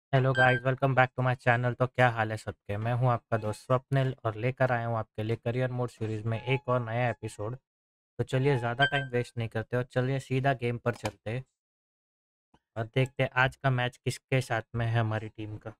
Hello guys, welcome back to my channel. तो क्या हाल है सबके। मैं हूं आपका दोस्त स्वप्निल और लेकर आया हूं आपके लिए करियर मोड सीरीज में एक और नया एपिसोड। तो चलिए ज़्यादा टाइम वेस्ट नहीं करते और चलिए सीधा गेम पर चलते हैं और देखते हैं आज का मैच किसके साथ में है हमारी टीम का।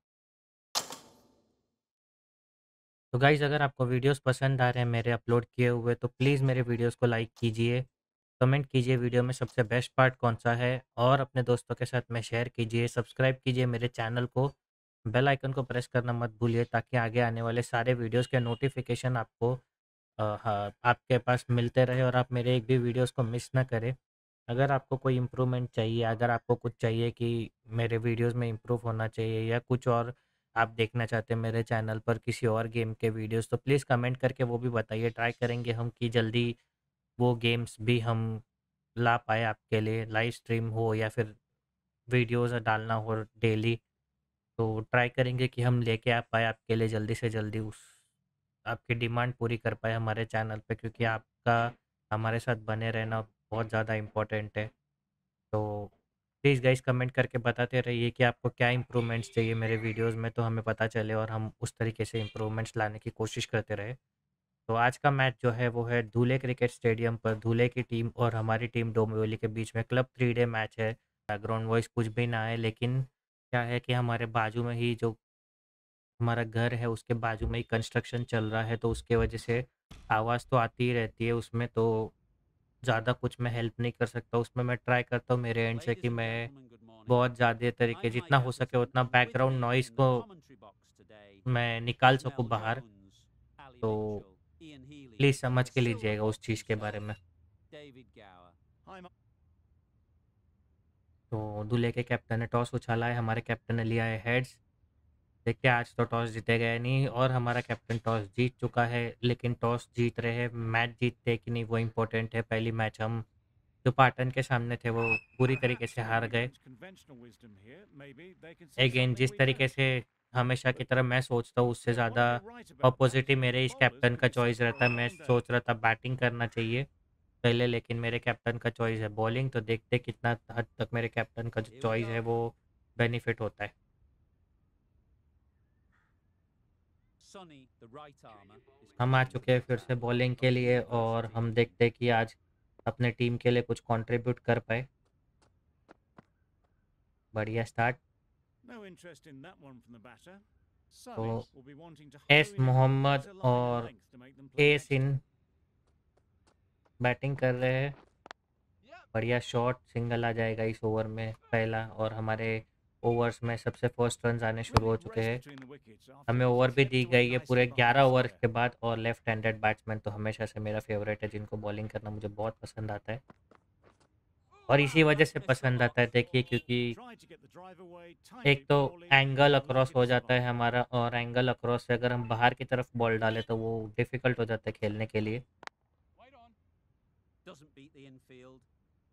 तो गाइस, अगर आपको वीडियोस पसंद आ रहे हैं मेरे अपलोड किए हुए तो प्लीज़ मेरे वीडियोस को लाइक कीजिए, कमेंट कीजिए वीडियो में सबसे बेस्ट पार्ट कौन सा है और अपने दोस्तों के साथ में शेयर कीजिए, सब्सक्राइब कीजिए मेरे चैनल को, बेल आइकन को प्रेस करना मत भूलिए ताकि आगे आने वाले सारे वीडियोस के नोटिफिकेशन आपको हाँ, आपके पास मिलते रहे और आप मेरे एक भी वीडियोस को मिस ना करें। अगर आपको कोई इम्प्रूवमेंट चाहिए, अगर आपको कुछ चाहिए कि मेरे वीडियोस में इम्प्रूव होना चाहिए या कुछ और आप देखना चाहते हैं मेरे चैनल पर किसी और गेम के वीडियोस, तो प्लीज़ कमेंट करके वो भी बताइए। ट्राई करेंगे हम कि जल्दी वो गेम्स भी हम ला पाए आपके लिए, लाइव स्ट्रीम हो या फिर वीडियोस डालना हो डेली। तो ट्राई करेंगे कि हम लेके आ पाए आपके लिए जल्दी से जल्दी उस आपकी डिमांड पूरी कर पाए हमारे चैनल पे, क्योंकि आपका हमारे साथ बने रहना बहुत ज़्यादा इम्पोर्टेंट है। तो प्लीज़ गाइस कमेंट करके बताते रहिए कि आपको क्या इम्प्रूवमेंट्स चाहिए मेरे वीडियोस में, तो हमें पता चले और हम उस तरीके से इम्प्रूवमेंट्स लाने की कोशिश करते रहें। तो आज का मैच जो है वो है धुले क्रिकेट स्टेडियम पर धुले की टीम और हमारी टीम डोंबिवली के बीच में क्लब 3 डे मैच है। बैकग्राउंड वॉइस कुछ भी ना आए, लेकिन क्या है कि हमारे बाजू में ही जो हमारा घर है उसके बाजू में ही कंस्ट्रक्शन चल रहा है, तो उसके वजह से आवाज़ तो आती ही रहती है उसमें। तो ज़्यादा कुछ मैं हेल्प नहीं कर सकता उसमें। मैं ट्राई करता हूँ मेरे एंड से कि Ladies and मैं gentlemen, good morning. बहुत ज़्यादा तरीके I'm जितना Mike हो सके Atherton, उतना and with background me noise in को the commentary box today मैं निकाल is सकूँ Mel बाहर। Jones, Ali तो Mitchell, Ian Healy, please and समझ के still the लीजिएगा उस box चीज़ के बारे himself, में। David Gower. तो दूल्हे के कैप्टन ने टॉस उछाला है, हमारे कैप्टन ने लिया है हेड्स। देखते हैं आज तो टॉस जीतेगा या नहीं, और हमारा कैप्टन टॉस जीत चुका है, लेकिन टॉस जीत रहे हैं, मैच जीतते हैं कि नहीं वो इम्पोर्टेंट है। पहली मैच हम जो पाटन के सामने थे वो पूरी तरीके Perhaps से going हार गए। against conventional wisdom here, maybe they can see again something जिस we तरीके don't. से हमेशा की तरह मैं सोचता हूँ उससे Well, ज़्यादा while you're right about that, opposite ही the मेरे इस bowlers कैप्टन can का be set choice for a रहता है। मैं long day. सोच रहा था बैटिंग करना चाहिए पहले, लेकिन मेरे कैप्टन का चॉइस है बॉलिंग। तो देखते हैं कितना हद तक मेरे कैप्टन का जो Here we चॉइस है go. वो बेनिफिट होता है। Sonny, the right armour, is हम आ coming into चुके the हैं फिर attack से बॉलिंग from के the लिए और university हम team. देखते हैं कि आज अपने टीम के लिए कुछ कंट्रीब्यूट कर पाए। बढ़िया start. No interest in that one from the batter. तो Sonny will be wanting to as hone in on Mohammed better line and और length to make them play as extra. इन बैटिंग कर रहे हैं। बढ़िया शॉट, सिंगल आ जाएगा इस over में पहला, और हमारे ओवर्स में सबसे फर्स्ट रन आने शुरू हो Brilliant चुके race हैं। between the wickets after हमें it was ओवर भी दी kept away गई है पूरे nicely by 11 the over slipper. के बाद, और लेफ्ट हैंडेड बैट्समैन तो हमेशा से मेरा फेवरेट है, जिनको बॉलिंग करना मुझे बहुत पसंद आता है और इसी वजह That's से missed the पसंद आता है। mark. देखिए क्योंकि Tried to get the drive away, timed एक it तो poorly, angle and let across it हो जाता है slide. हमारा, और एंगल अक्रॉस से अगर हम बाहर की तरफ बॉल डालें तो वो डिफ़िकल्ट हो जाता है खेलने के लिए। Doesn't beat the infield.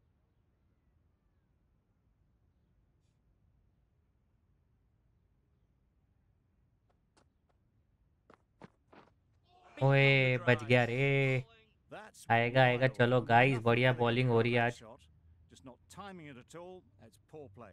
Beaten on the ओए बच drive. गया रे। That's आएगा आएगा, wild. चलो गाइस Nothing बढ़िया elegant बॉलिंग हो about रही है that आज। shot. Just not timing it at all. It's poor play.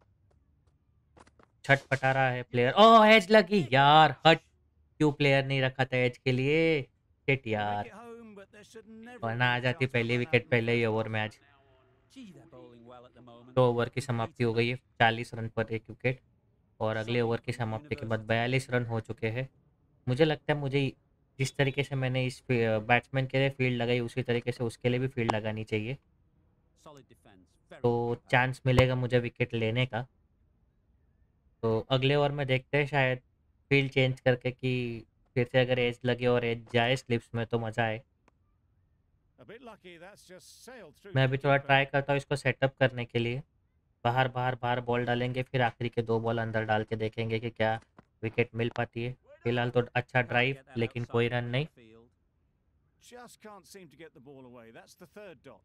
छटपटा रहा है प्लेयर। ओह एज लगी यार, हट। क्यों प्लेयर नहीं रखा था एज के लिए। शिट They make यार, it home, but there should never have वरना been आ a जाती chance to पहली run out wicket in the पहले ही first ओवर में place. आज। Gee, they're bowling well at the moment. 2 over की समाप्ति Completing हो गई them. है, 40 रन पर 1 विकेट, और अगले Sonny ओवर की from the समाप्ति के बाद university 42 team. रन हो चुके हैं। मुझे लगता है मुझे जिस तरीके से मैंने इस बैट्समैन के लिए फील्ड लगाई उसी तरीके से उसके लिए भी फील्ड लगानी चाहिए, Solid defence. तो Very good impact. चांस मिलेगा मुझे विकेट लेने का। तो अगले ओवर में देखते हैं शायद फील्ड चेंज करके कि फिर से अगर एज लगे और एज जाए स्लिप्स में तो मज़ा आए। A bit lucky, that's just sailed through मैं to the अभी थोड़ा keeper. ट्राई करता हूँ इसको सेटअप करने के लिए। बाहर बाहर बाहर बॉल डालेंगे, फिर आखिरी के 2 बॉल अंदर डाल के देखेंगे कि क्या विकेट मिल पाती है। फिलहाल तो अच्छा Can't ड्राइव, get that लेकिन outside कोई the रन middle of नहीं। the field. Just can't seem to get the ball away. That's the third dot.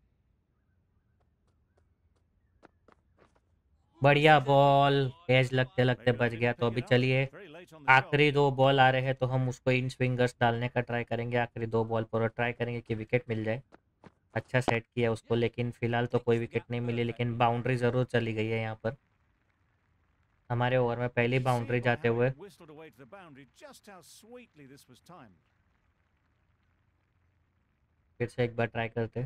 बढ़िया Suitable. बॉल, एज लगते लगते Maybe they बच गया। didn't तो pick अभी it up. चलिए Very late on the shot. आखिरी 2 बॉल आ रहे हैं तो हम उसको इन स्विंगर्स डालने का ट्राई करेंगे आखिरी 2 बॉल पर, और ट्राई करेंगे कि विकेट मिल जाए। अच्छा सेट किया उसको, लेकिन फिलहाल तो कोई Fits the विकेट gap नहीं मिली, लेकिन perfectly. बाउंड्री ज़रूर चली गई है यहाँ पर। हमारे ओवर में पहली You see boundary it by जाते how हुए। it whistled away to the boundary, just how sweetly this was timed. फिर से एक बार ट्राई करते।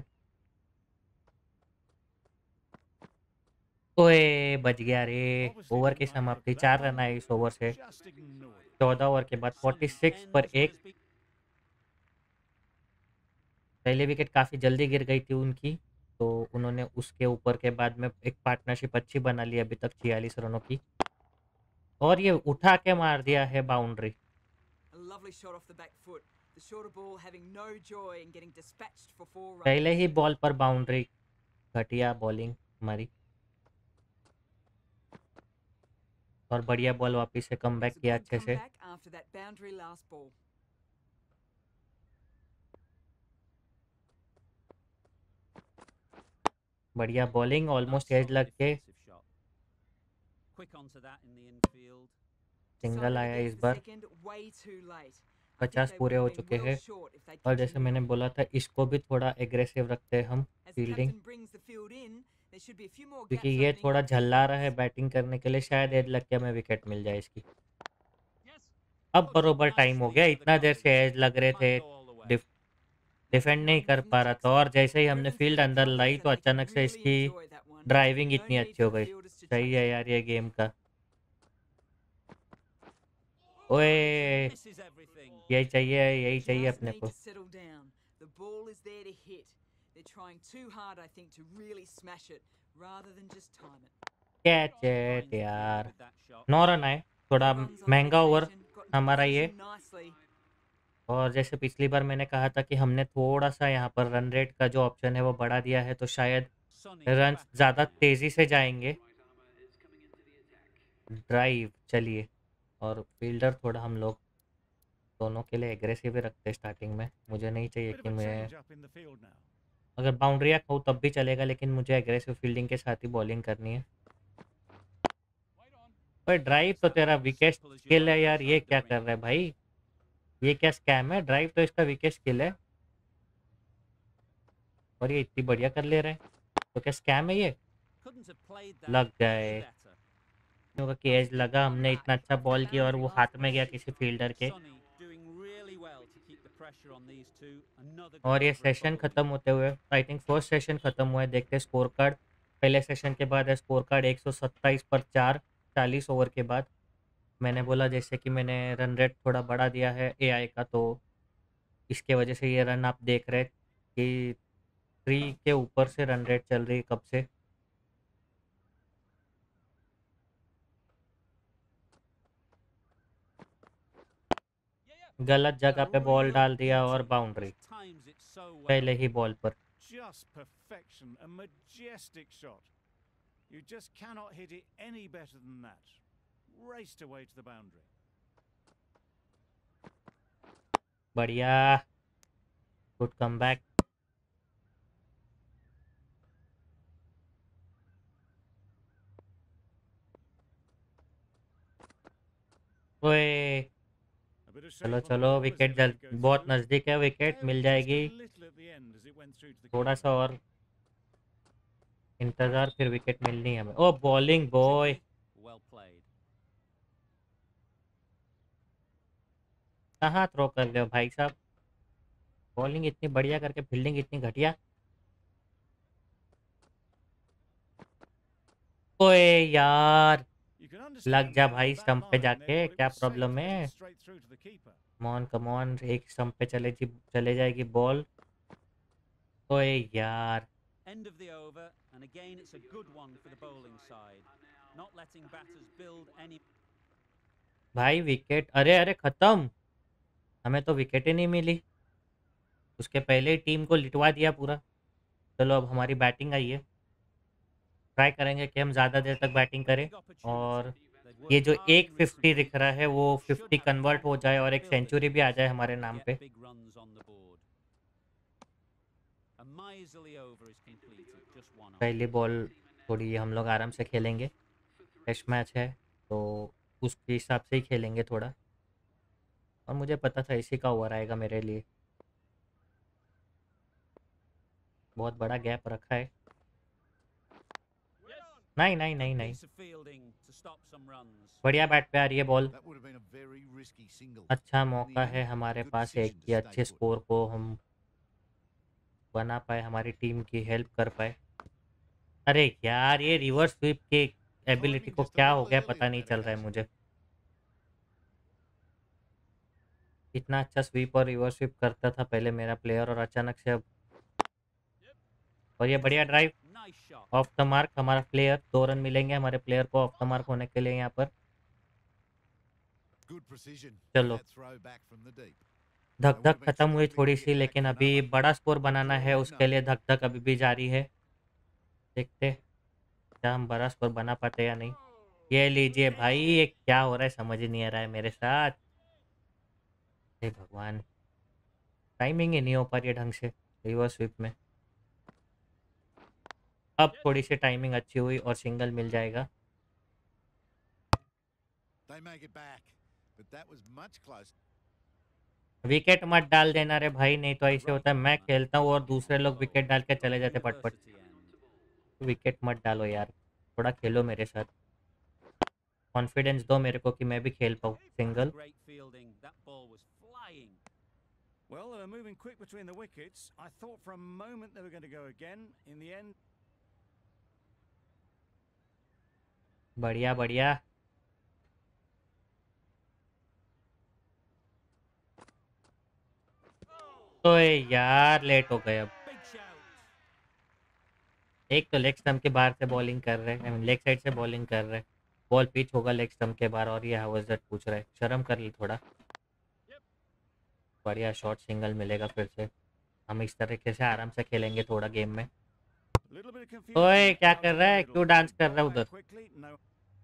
ओए! बच गया रे। Obviously ओवर didn't की like the look समाप्ति of that 4 रन one. आए इस ओवर से। Just ignored it. 14 ओवर के बाद Sonny 46 पर ends what 1। has been पहली विकेट काफ़ी जल्दी गिर गई थी उनकी, तो उन्होंने उसके ऊपर के बाद में एक पार्टनरशिप अच्छी बना ली अभी तक 46 रनों की। और ये उठा के मार दिया है boundary. A lovely shot off the back foot. The shorter ball having no joy in getting dispatched for 4 runs. पहले ही बॉल पर बाउंड्री, घटिया बॉलिंग हमारी। और बढ़िया बॉल वापिस से It कमबैक was a किया good अच्छे से। comeback after that boundary last ball. बढ़िया bowling, nice almost edge solid लग के defensive shot. Quick onto that in the infield. Single Decided आया इस against the bar. second way too late. I think 50 they पूरे would हो have been चुके well हैं। short if they'd और जैसे continued मैंने on. बोला था इसको भी थोड़ा एग्रेसिव रखते हैं हम As the fielding, captain brings the field in, there should be a few more क्योंकि gaps ये opening थोड़ा up for the झल्ला रहा है bowlers. बैटिंग करने के लिए, शायद एज लग के हमें विकेट मिल जाए इसकी। अब Pushed बरोबर टाइम हो nicely गया, into the इतना देर से covers. एज लग रहे थे, Might go all the way. Defend नहीं One कर from the पा रहा था, Texan. और जैसे ही हमने Driven through फील्ड the अंदर लाई covers तो and they can अचानक से really इसकी enjoy that one. Driving No इतनी need अच्छी हो for the गई। fielders to सही chase है it. यार ये गेम का। ओए! Misses everything. यही चाहिए, यही चाहिए Just अपने need को। to settle down. The ball is there to hit. They're trying too hard, I think, to really smash it rather than just time it. Catch Finds it the field यार। with that shot. 9 run आए, थोड़ा 4 runs on the महंगा over occasion. Got into हमारा ये। position nicely. और जैसे पिछली बार मैंने कहा था कि हमने थोड़ा-सा यहाँ पर रन रेट का जो ऑप्शन है वो बढ़ा दिया है, तो शायद Sonny to runs crack on ज़्यादा now. तेज़ी से जाएँगे। ड्राइव चलिए, और फील्डर थोड़ा हम लोग दोनों के लिए एग्रेसिव ही रखते हैं स्टार्टिंग में। मुझे नहीं चाहिए Bit कि of a मैं change up in the field now. अगर बाउंड्रियाँ खाऊँ तब भी चलेगा, लेकिन मुझे एग्रेसिव फील्डिंग के साथ ही बॉलिंग करनी है। ओए ड्राइव तो तेरा wicket Simple as you kill है like यार, ये inside the क्या कर ring. रहा है भाई? ये क्या स्कैम है? ड्राइव तो इसका विकेट किल है और ये इतनी बढ़िया कर ले रहा है। तो क्या स्कैम है ये? Couldn't have played that लग any गए। better. होगा कि एज लगा, हमने इतना अच्छा बॉल किया और वो हाथ में गया किसी फील्डर के। Sonny doing really well to keep the pressure on these two. Another good और ये over at सेशन bowling. खत्म होते हुए, आई थिंक फर्स्ट सेशन खत्म हुआ है। देखते हैं स्कोर कार्ड। पहले सेशन के बाद है स्कोर कार्ड 127 पर 4, 40 ओवर के बाद। मैंने बोला जैसे कि मैंने रन रेट थोड़ा बढ़ा दिया है एआई का, तो इसके वजह से ये रन आप देख रहे हैं कि 3 के ऊपर से रन रेट चल रही है कब से। गलत जगह A पे बॉल real डाल दिया और beauty. Boundary Just times it so well. पहले ही बॉल पर। Just perfection, a majestic shot. You just cannot hit it any better than that. Raced away to the boundary. बढ़िया, गुड कमबैक। ओए! A bit of चलो shape on the चलो, ball as wicket they let जल it go बहुत through. नज़दीक है, wicket मिल Tailed just a जाएगी। little at the end as it went through to the थोड़ा keeper. सा और इंतज़ार, फिर विकेट मिलनी है हमें। ओह! Bowling boy! Tricky, well played. कहाँ थ्रो कर रहे हो भाई साहब? बॉलिंग इतनी बढ़िया करके फील्डिंग इतनी घटिया। ओए यार! You can लग understand जा how भाई at that स्टंप पे line they जाके, thought it क्या was safe problem to hit है? it straight through to the keeper. Come on, एक स्टंप पे चले जाएगी बॉल। ओए यार! End of the over, and again it's a good one for the bowling side. Not letting batters build any. भाई wicket, अरे अरे खत्म। हमें तो विकेट ही नहीं मिली। उसके पहले ही टीम को लिटवा दिया पूरा। चलो अब हमारी बैटिंग आई है। ट्राई करेंगे कि हम ज़्यादा देर तक बैटिंग करें, Big opportunity. और They've ये worked जो hard एक in recent 50 दिख weeks. रहा है वो Should 50 have कन्वर्ट हो जाए confidence और to एक build it सेंचुरी भी आ जाए and हमारे नाम get पे। big runs on the board. A miserly over is completed, just one off. पहली बॉल थोड़ी हम लोग आराम से खेलेंगे, टेस्ट मैच है तो उसके हिसाब से ही खेलेंगे थोड़ा। और मुझे पता था इसी का ओवर आएगा मेरे लिए। बहुत बड़ा गैप रखा है। नहीं नहीं Good नहीं नहीं, piece of fielding to stop some runs. बढ़िया बैट पे आ रही है ball. That would have been a very risky single. अच्छा In the मौका end, है हमारे good पास एक decision to कि stay अच्छे put. स्कोर को हम बना पाए, हमारी टीम की हेल्प कर पाए। अरे यार ये रिवर्स स्वीप के एबिलिटी Timing को just a क्या हो little गया early पता on नहीं that चल रहा है occasion. मुझे। इतना अच्छा स्वीप और रिवर्स स्वीप करता था पहले मेरा प्लेयर, और अचानक से अब। और ये बढ़िया drive Nice shot. Off the mark, हमारा प्लेयर 2 रन मिलेंगे हमारे प्लेयर को ऑफ द मार्क होने के लिए यहाँ पर। Good precision. चलो That throw back from the deep. धक They would धक have been खत्म हुई struggling थोड़ी to सी, get back लेकिन for अभी another. बड़ा स्कोर But बनाना draw है, is उसके enough. लिए धक धक अभी भी जारी है। देखते क्या हम बड़ा स्कोर बना पाते या नहीं। ये लीजिए भाई, ये क्या हो रहा है समझ ही नहीं आ रहा है मेरे साथ। हे भगवान, टाइमिंग ही नहीं हो पा रही है ढंग से रिवर्स स्वीप में। अब थोड़ी सी टाइमिंग अच्छी हुई और सिंगल मिल जाएगा। They make it back. But that was much closer. Wicket मत डाल देना रे भाई, नहीं तो ऐसे Right होता है मैं armour. खेलता हूँ और दूसरे लोग Bowled विकेट डाल के from चले the जाते फटफट। university end. विकेट मत डालो यार, थोड़ा खेलो मेरे साथ, कॉन्फिडेंस दो मेरे को कि मैं भी खेल पाऊँ single. Great fielding. That ball was flying. Well, they were moving quick between the wickets. I thought for a moment they were going to go again. In the end, बढ़िया बढ़िया। तो यार लेट हो गए अब। Big shout. एक तो leg stump के बाहर से बॉलिंग कर रहे हैं, लेग साइड से बॉलिंग कर रहे हैं, बॉल पिच होगा लेग स्टंप के बाहर और ये हाउस दैट पूछ रहा है, शर्म कर ली थोड़ा। बढ़िया शॉट सिंगल मिलेगा फिर से, हम इस तरीके से आराम से खेलेंगे थोड़ा गेम में। a little bit of confusion. ओए क्या out कर in रहा the है, middle. क्यों डांस कर Got रहा है back उधर। quickly. No.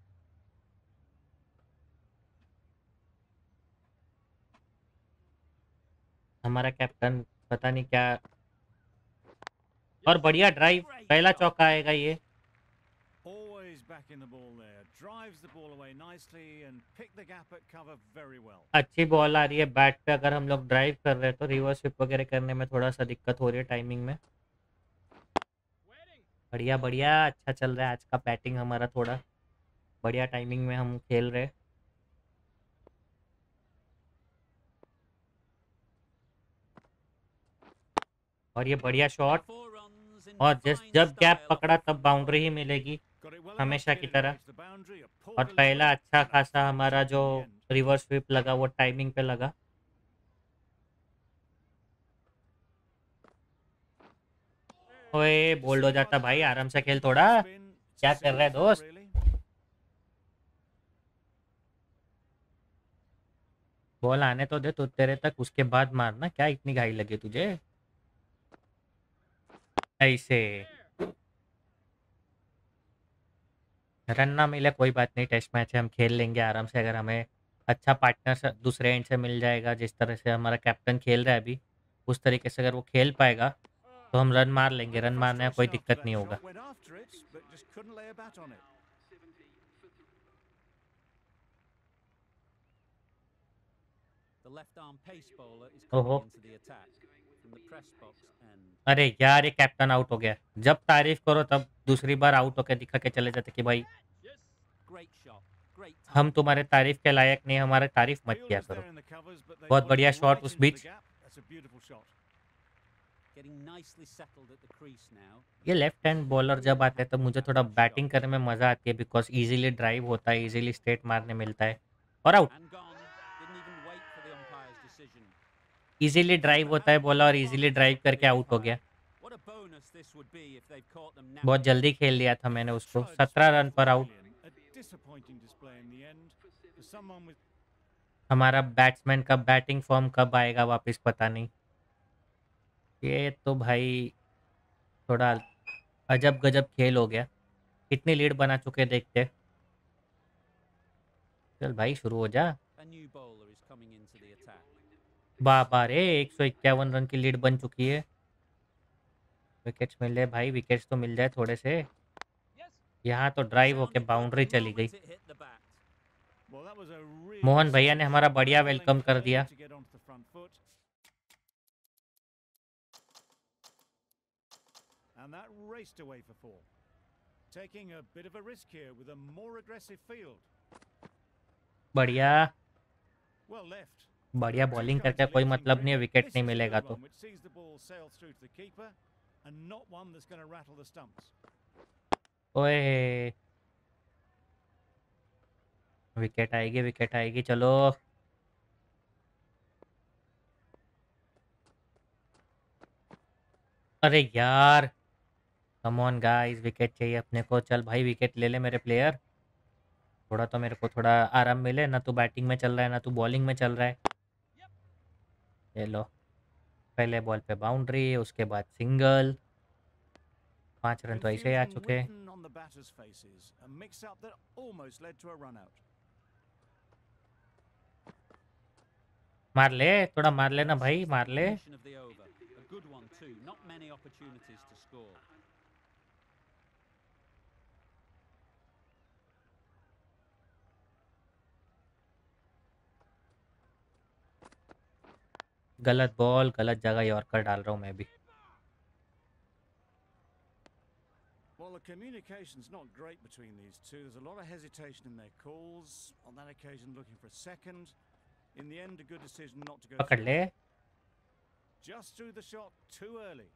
हमारा कैप्टन पता नहीं क्या। और बढ़िया ड्राइव, Great पहला shot. चौका आएगा ये। Always backing the ball there. Drives the ball away nicely and picked the gap at cover very well. अच्छी बॉल आ रही है बैट पे, अगर हम लोग ड्राइव कर रहे हैं तो रिवर्स स्विप वगैरह करने में थोड़ा सा दिक्कत हो रही है टाइमिंग में। बढ़िया बढ़िया, अच्छा चल रहा है आज का बैटिंग हमारा, थोड़ा बढ़िया टाइमिंग में हम खेल रहे हैं। और ये बढ़िया शॉट, 4 runs in और जिस fine जब गैप style. पकड़ा तब बाउंड्री ही मिलेगी Got it well enough हमेशा to की get it तरह। away to the boundary. A poor और delivery पहला अच्छा and a खासा fine हमारा shot जो in the end. Reverse sweep लगा वो टाइमिंग पे लगा। ओए बोल्ड हो जाता भाई, आराम से खेल थोड़ा। Spin. It's क्या as कर रहा है simple as दोस्त। that, really. बॉल आने तो दे तो तेरे तक, उसके बाद मारना, क्या इतनी घाई लगी तुझे ऐसे। रन ना मिले कोई बात नहीं, टेस्ट मैच है हम खेल लेंगे आराम से, अगर हमें अच्छा पार्टनर दूसरे एंड से मिल जाएगा, जिस तरह से हमारा कैप्टन खेल रहा है अभी उस तरीके से अगर वो खेल पाएगा तो हम रन मार लेंगे, रन मारने में कोई Frustration after दिक्कत that नहीं होगा। shot. Went after it, but just couldn't lay a bat on it. The left arm pace bowler is ओहो, coming into the attack from the press box end. अरे यार ये कैप्टन आउट हो गया, जब तारीफ करो तब दूसरी बार आउट होकर दिखा के चले जाते कि भाई Great shot. Great हम time. तुम्हारे तारीफ के लायक नहीं, हमारे तारीफ मत किया Fielders करो। there in the covers, but they बहुत put बढ़िया it शॉट right उस into the बीच। gap. That's a beautiful shot. Getting nicely settled at the crease now. ये लेफ्ट हैंड बॉलर जब आते हैं तो मुझे थोड़ा बैटिंग करने में मज़ा आती है, बिकॉज इजीली ड्राइव होता है, इजीली स्ट्रेट मारने मिलता है। और out, And gone. Didn't even wait for the umpire's decision. Easily drive होता है बॉलर और इजीली ड्राइव करके आउट हो गया। What a bonus this would be if they've caught them now. बहुत जल्दी खेल लिया था मैंने उसको, Tried 17 spin रन पर out. brilliant. A disappointing display in the end. For someone with हमारा बैट्समैन का बैटिंग फॉर्म कब आएगा वापस पता नहीं। ये तो भाई थोड़ा अजब गजब खेल हो गया। कितनी लीड बना चुके देखते। चल भाई शुरू हो जा। A new bowler is coming into the attack. बाबा रे 151 रन की लीड बन चुकी है। विकेट्स मिल रहे भाई, विकेट्स तो मिल जाए थोड़े से। यहाँ तो ड्राइव होके Sounded like बाउंड्री the चली गई। moment it hit the bat. well, that was a really Mohan भैया ने solid हमारा shot. बढ़िया Well वेलकम कर and दिया। clean to get onto the front foot. And that raced away for 4. Taking a bit of a risk here with a more aggressive field. बढ़िया Well left. बढ़िया Just bowling going करके to कोई lead मतलब things नहीं है, really. Wicket This नहीं is a मिलेगा good तो। one, which sees the ball sail through to the keeper, and not one that's going to rattle the stumps. ओए wicket आएगी चलो। अरे यार कम ऑन गाइस, विकेट चाहिए अपने को। चल भाई विकेट ले ले मेरे प्लेयर, थोड़ा तो मेरे को थोड़ा आराम मिले ना। तू बैटिंग में चल रहा है ना तू बॉलिंग में चल रहा है। ये लो, पहले बॉल पे बाउंड्री, उसके बाद सिंगल। 5 रन तो ऐसे ही आ Confusion चुके हैं। written on the batters' faces, a mix-up that almost led to a run-out. मार ले, थोड़ा मार लेना भाई, मार ले। Position of the over. A good one too. Not many opportunities to score. गलत बॉल, गलत जगह यॉर्कर डाल रहा हूँ मैं भी। Well, the communication's not great between these two. There's a lot of hesitation in their calls. On that occasion, looking for a second. In the end, a good decision not to go पकड़ through. ले। Just threw the shot too early.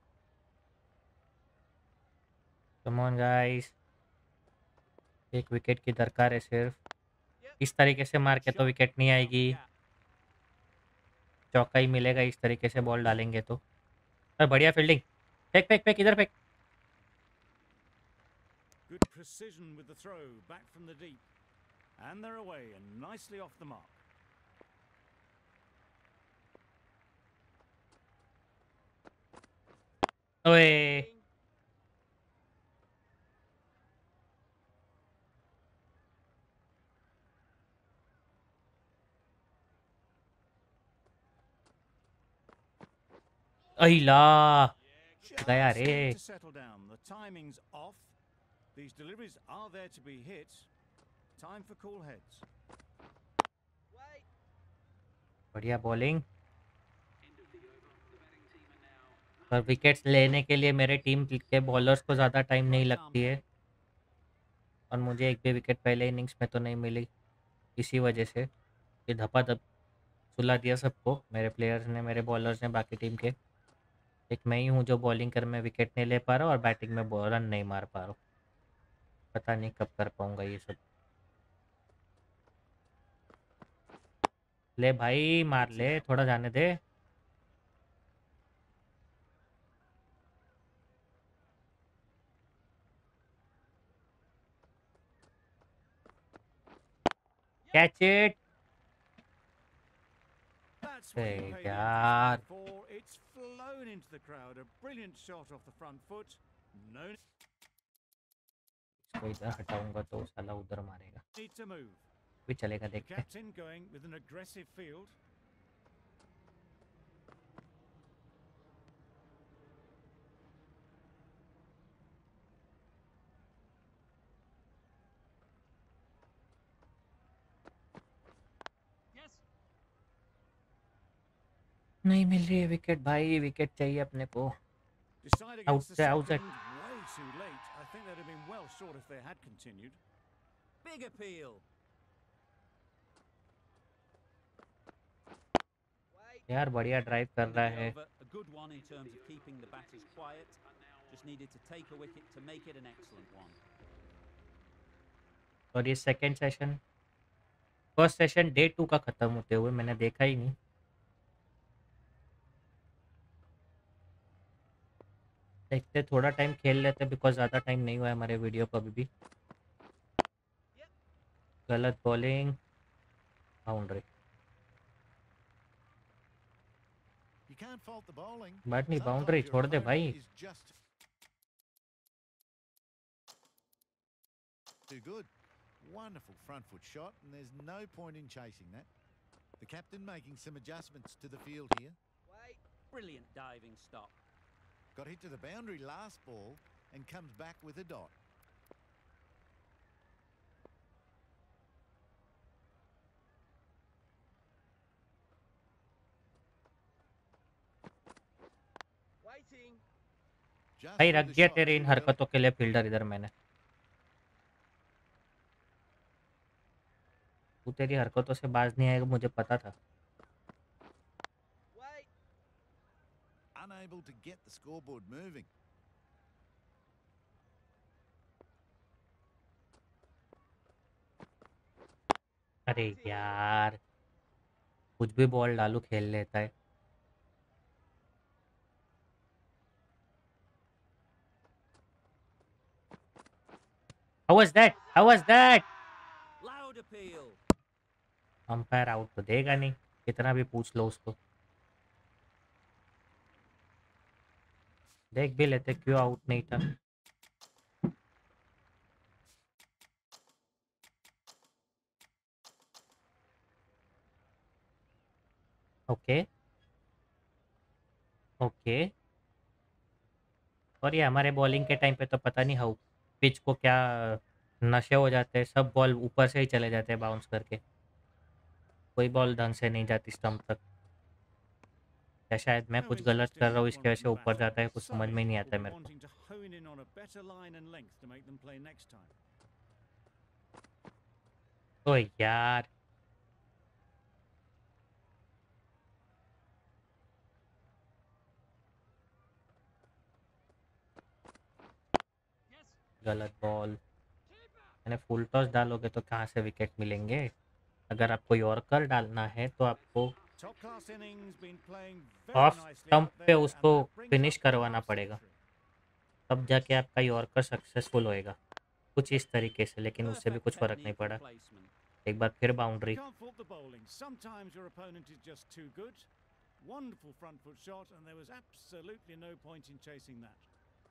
Come on guys, एक wicket की दरकार है सिर्फ। इस तरीके से मार के तो विकेट नहीं आएगी, चौका ही मिलेगा इस तरीके से बॉल डालेंगे तो। और बढ़िया फील्डिंग, फेंक फेंक फेंक, इधर फेंक। Good precision with the throw, back from the deep. And they're away and nicely off the mark. ओए अहिला गया Just रे। need to settle down. The timing's off. These deliveries are there to be hit. Time for cool heads. बढ़िया bowling. और wickets लेने के लिए मेरे team के बॉलर्स को ज़्यादा टाइम नहीं लगती है, और मुझे एक भी विकेट पहले इनिंग्स में तो नहीं मिली। इसी वजह से ये धपाधप सुला दिया सबको, मेरे प्लेयर्स ने, मेरे बॉलर्स ने, बाकी टीम के। एक मैं ही हूँ जो बॉलिंग कर में विकेट नहीं ले पा रहा और बैटिंग में रन नहीं मार पा रहा हूँ। पता नहीं कब कर पाऊँगा ये सब। ले भाई मार ले, थोड़ा जाने दे। Catch it. That's what you Hey, paid the yaar. investment for. It's flown into the crowd. A brilliant shot off the front foot. No इसको इधर हटाऊंगा तो साला उधर मारेगा। need to move. भी चलेगा, The देखते हैं। captain going with an aggressive field. नहीं मिल रही है विकेट भाई, विकेट चाहिए अपने को। Decide against the Out it. second way too late. I think they'd have been well short if they had continued. Big appeal. यार बढ़िया ड्राइव कर End रहा of the है। over. A good one in terms of keeping the batters quiet. Just needed to take a wicket to make it an excellent one. और ये second session, first session day 2 का ख़त्म होते हुए मैंने देखा ही नहीं। देखते थोड़ा टाइम खेल लेते, बिकॉज ज़्यादा टाइम नहीं हुआ है हमारे वीडियो को अभी भी। गलत bowling, boundary. You can't fault the bowling. But नहीं, Sometimes बाउंड्री your छोड़ दे opponent भाई। is just too good. Wonderful front foot shot, and there's no point in chasing that. The captain making some adjustments to the field here. Brilliant diving stop. Got hit to the boundary last ball and comes back with a dot. Just भाई threw रख the दिया shot तेरे too इन well. हरकतों के लिए fielder इधर मैंने। तू तेरी हरकतों से बाज नहीं आएगा, मुझे पता था। Unable to get the scoreboard moving. अरे यार, कुछ भी बॉल डालू खेल लेता है। How was that, how was that? Loud appeal. Umpire out तो देगा नहीं, कितना भी पूछ लो उसको। देख भी लेते क्यों आउट नहीं था। Okay okay. और ये हमारे बॉलिंग के टाइम पे तो पता नहीं हाउ पिच को क्या नशे हो जाते हैं, सब बॉल ऊपर से ही चले जाते हैं बाउंस करके, कोई बॉल ढंग से नहीं जाती स्टंप तक। या शायद मैं No, कुछ he's गलत just कर रहा हूँ, innings इसकी one वजह from से the ऊपर batter. जाता है, कुछ समझ में ही नहीं Solid आता will है be मेरे को। wanting to hone in on a better line and length to make them play next time. ओ यार, गलत बॉल। मैंने फुल टॉस डालोगे तो कहाँ से विकेट मिलेंगे? अगर आपको यॉर्कर डालना है तो आपको Top class innings, been playing very off nicely stump out पे there, and उसको that brings finish up the करवाना half पड़ेगा, century. तब जाके आपका यॉर्कर सक्सेसफुल होएगा। कुछ इस तरीके से, लेकिन उससे भी Perfect कुछ फ़र्क नहीं technique and पड़ा। placement. एक बार फिर You boundary. can't fault the bowling. Sometimes your opponent is just too good. Wonderful front foot shot, and there was absolutely no point in chasing that.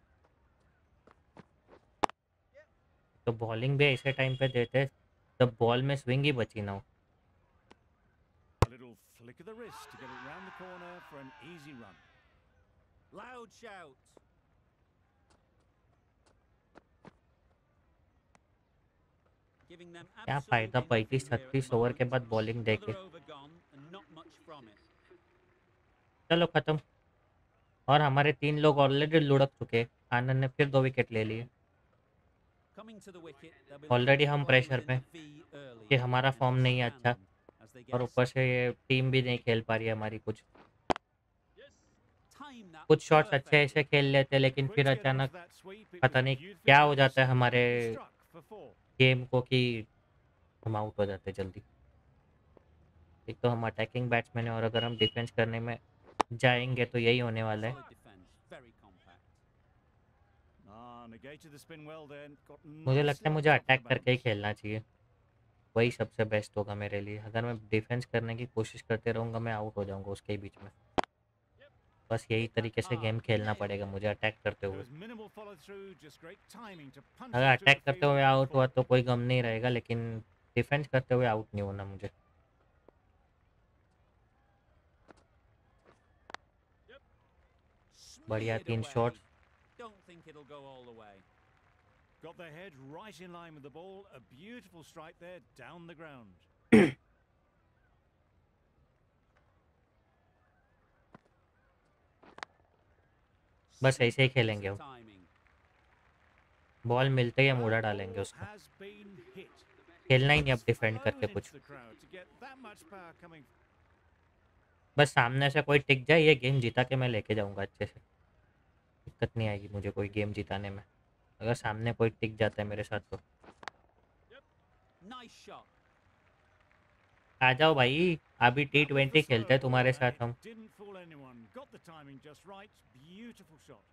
तो बॉलिंग भी ऐसे टाइम पे देते जब बॉल में स्विंग ही बची ना हो। A little flick of the wrist to get it round the corner for an easy run. Loud shout. Giving them क्या फ़ायदा absolutely nothing here at the 35-36 over के moment. बाद बॉलिंग Another देके। over gone and not much from it. चलो ख़त्म। और हमारे 3 लोग ऑलरेडी लुढ़क चुके हैं। आनंद ने फिर 2 विकेट ले लिए। Coming to the wicket, they'll be looking already to हम play प्रेशर within पे the V early कि हमारा and फॉर्म नहीं है अच्छा, expand as they और get ऊपर set. से ये टीम भी नहीं खेल पा रही है हमारी कुछ। Time that कुछ शॉट्स अच्छे perfectly. ऐसे खेल लेते हैं, लेकिन Quick फिर to get onto अचानक that sweep. It पता was नहीं beautifully क्या हो played जाता है also, हमारे and he struck for 4. Game को कि हम आउट हो जाते हैं जल्दी। एक तो हम अटैकिंग बैट्समैन हैं, और अगर हम डिफेंस करने में जाएँगे तो यही होने वाला है। Solid defence, very compact. Ah, negated the spin well then. Got मुझे nicely लगता है on मुझे top of the अटैक करके ही bounce. खेलना चाहिए, वही सबसे बेस्ट होगा मेरे लिए। अगर मैं डिफेंस करने की कोशिश करते रहूँगा, मैं आउट हो जाऊँगा उसके ही बीच में। बस यही Hit that तरीके से गेम hard, खेलना nailed पड़ेगा it. मुझे अटैक करते There हुए। was minimal follow through, just great timing to punch अगर it through the अटैक करते field हुए for आउट हुआ 4. तो कोई गम नहीं रहेगा, लेकिन डिफेंस करते हुए आउट नहीं होना मुझे। बढ़िया Smeared 3 away. Shots. Don't think it'll go all the way. Got their head right in line with the ball. A beautiful strike there down the ground. बस ऐसे ही Super piece खेलेंगे of हम। timing. बॉल मिलते ही हम उड़ा That डालेंगे ball उसको। has been hit. खेलना ही नहीं अब It's डिफेंड flown करके into कुछ। the crowd to get that much power coming. बस सामने से कोई टिक जाए, ये गेम जिता के मैं लेके जाऊँगा अच्छे से। दिक्कत नहीं आएगी मुझे कोई गेम जिताने में, अगर सामने कोई टिक जाता है मेरे साथ तो। Nice shot. आ जाओ भाई, अभी That was the T20 खेलते slower हैं ball, तुम्हारे and साथ it हम। didn't fool anyone. Got the timing just right. Beautiful shot.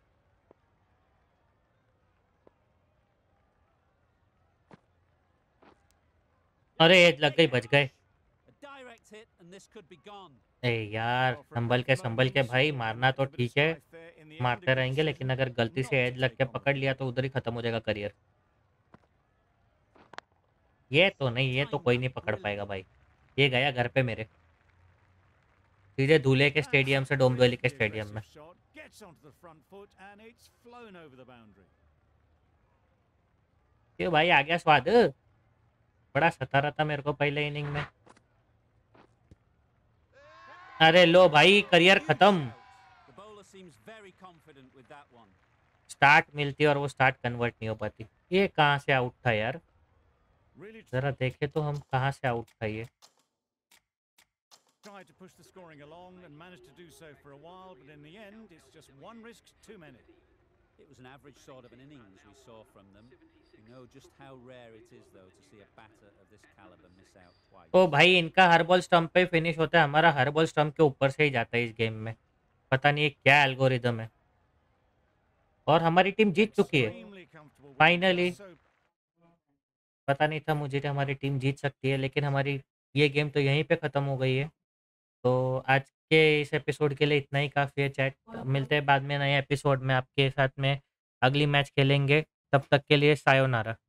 अरे लग गई, बच गए। A direct hit and this could be gone. ए यार, Well, for a brief संभल के moment, भाई, they मारना managed तो a bit of ठीक है, strife there. In the end, a मारते good रहेंगे, लेकिन decision अगर गलती not से to एज लग take के on the पकड़ लिया field. तो उधर ही खत्म हो जाएगा करियर। ये तो नहीं, ये तो Timed कोई that नहीं पकड़ पाएगा brilliantly. भाई। ये गया घर पे मेरे, सीधे दूल्हे के That's स्टेडियम a से डोंबिवली के terrifically स्टेडियम में। aggressive shot. Gets onto the front foot, and it's flown over the boundary. ये भाई आ गया स्वाद, बड़ा सता रहा था मेरे को पहले इनिंग में। अरे लो भाई, करियर Good खत्म। shout. The bowler seems very confident with that one. Start मिलती है और वो स्टार्ट कन्वर्ट नहीं हो पाती। ये कहाँ से आउट था यार? Really ज़रा देखें तो हम कहाँ से आउट था ये? tried to push the scoring along and managed to do so for a while, but in the end, it's just one risk too many. It was an average sort of an innings we saw from them. We know just how rare it is, though, to see a batter of this caliber miss out twice. तो भाई इनका हर ball stump पे finish होता है, हमारा हर ball stump के ऊपर से ही जाता है इस गेम में। पता नहीं ये क्या एल्गोरिदम है। और हमारी टीम जीत चुकी है। Extremely comfortable with finally just so पता नहीं था मुझे कि हमारी टीम जीत सकती है, लेकिन हमारी ये गेम तो यहीं पे ख़त्म हो गई है। तो आज के इस एपिसोड के लिए इतना ही काफ़ी है चैट। मिलते हैं बाद में नए एपिसोड में आपके साथ में अगली मैच खेलेंगे। तब तक के लिए सायोनारा।